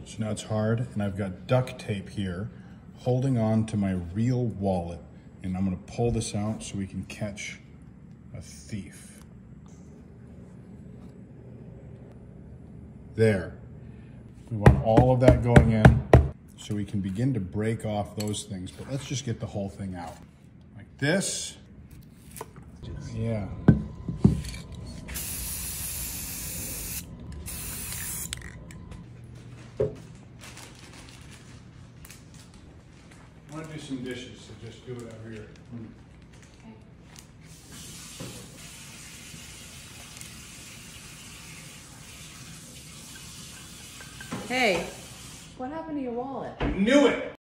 So now it's hard, and I've got duct tape here holding on to my real wallet. And I'm gonna pull this out so we can catch a thief. There. We want all of that going in so we can begin to break off those things. But let's just get the whole thing out. Like this. Yeah. I want to do some dishes, so just do it over here. Hey, what happened to your wallet? Knew it!